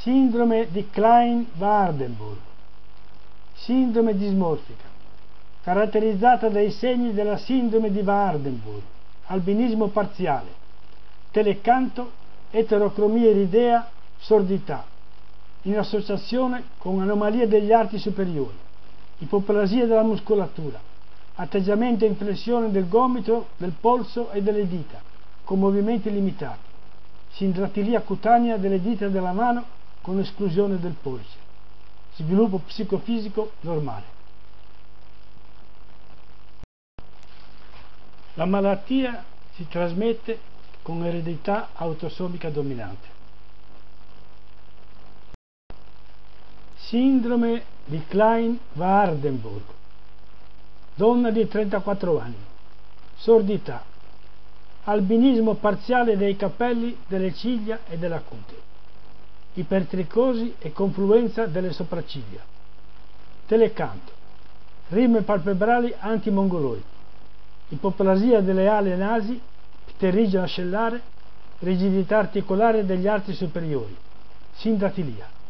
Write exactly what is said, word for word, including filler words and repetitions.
Sindrome di Klein-Wardenburg, sindrome dismorfica, caratterizzata dai segni della sindrome di Wardenburg, albinismo parziale, telecanto, eterocromia iridea, sordità, in associazione con anomalie degli arti superiori, ipoplasia della muscolatura, atteggiamento e inflessione del gomito, del polso e delle dita, con movimenti limitati, sindratilia cutanea delle dita della mano con esclusione del pollice, sviluppo psicofisico normale. La malattia si trasmette con eredità autosomica dominante. Sindrome di Klein-Wardenburg, donna di trentaquattro anni, sordità, albinismo parziale dei capelli, delle ciglia e della cute, ipertricosi e confluenza delle sopracciglia, telecanto, rime palpebrali antimongoloidi, ipoplasia delle ali e nasi, pterigine ascellare, rigidità articolare degli arti superiori, sindratilia.